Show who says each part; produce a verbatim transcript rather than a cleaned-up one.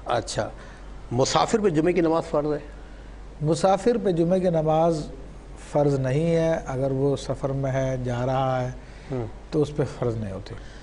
Speaker 1: अच्छा, मुसाफिर पे जुमे की नमाज फ़र्ज़ है?
Speaker 2: मुसाफिर पे जुमे की नमाज फ़र्ज़ नहीं है, अगर वो सफ़र में है, जा रहा है तो उस पर फ़र्ज़ नहीं होती।